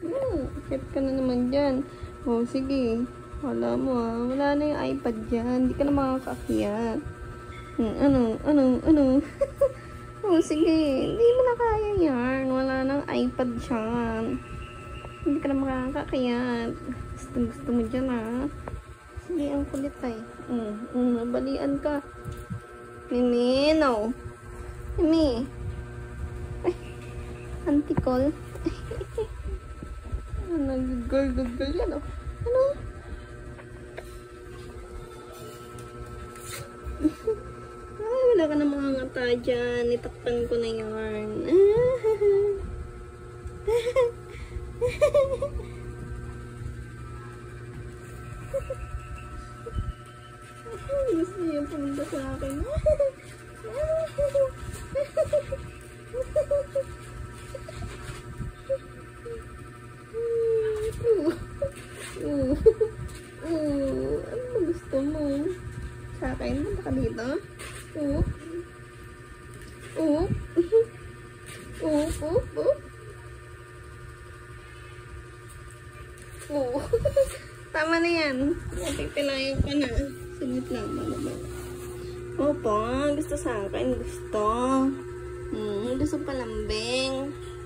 Akit ka na naman dyan. Oh, sige. Wala mo wala na yung iPad dyan. Hindi ka na makakaakyat. Ano? Oh, sige. Hindi mo na kaya yan. Wala nang iPad dyan. Hindi ka na makakaakyat. Gusto mo dyan, Sige, ang kulit ay. Balian ka. Mimi, no. Mimi. Ay, antikol. Nag-girl yan, Ano? Ay, wala ka na mga ngata dyan. Itakpan ko na yarn. Gusto niya pumunta sa akin. Ano gusto mo? Sa akin? Punta ka dito? Tama na yan. Pipilayan ko na. Saglit lang. Opo, gusto sa akin. Gusto palambing.